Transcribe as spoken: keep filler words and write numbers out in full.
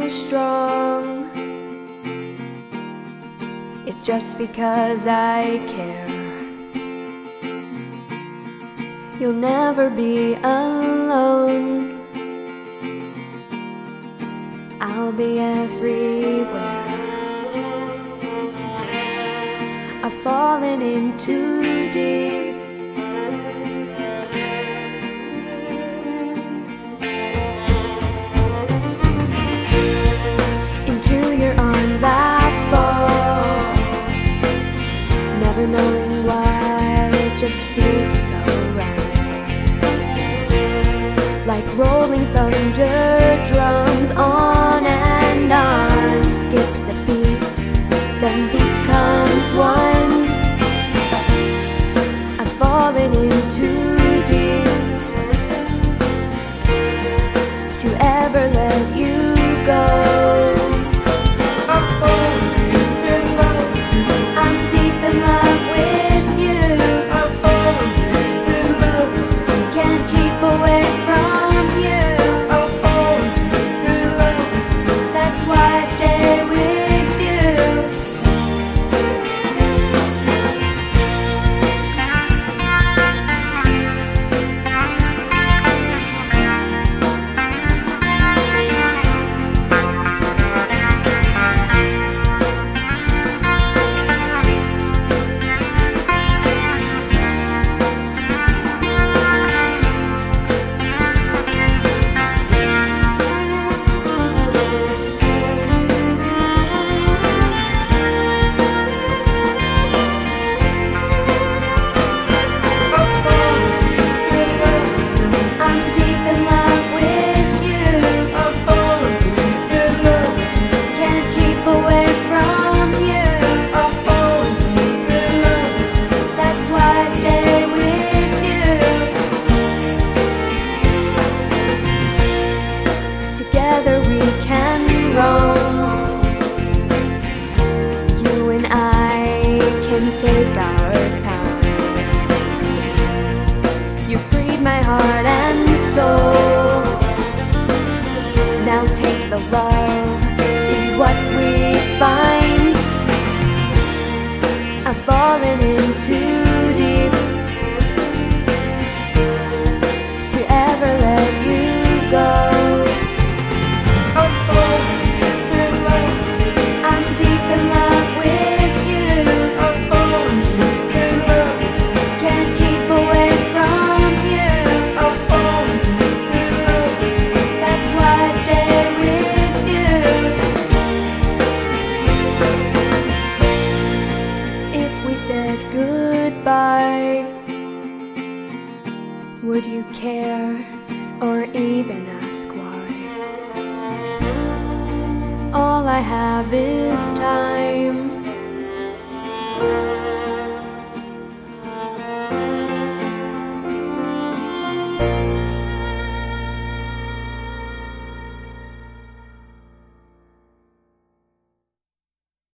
you strong. It's just because I care. You'll never be alone. I'll be everywhere. I've fallen in too deep. Into your arms I fall, never knowing why it just feels so right. Like rolling thunder drums, on and on, skips a beat, then becomes one. I've fallen in too deep to ever let you go. Together we can roam. You and I can take our time. You freed my heart and soul. Now take the love, see what we find. I've fallen in too deep to ever let you go. Goodbye. Would you care or even ask why? All I have is